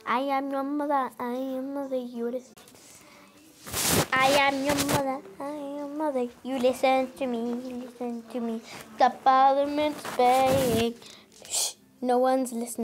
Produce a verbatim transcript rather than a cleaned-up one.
I am your mother, I am your mother, you listen. I am your mother, I am your mother, you listen to me, listen to me. The parliament's baying, shh, no one's listening.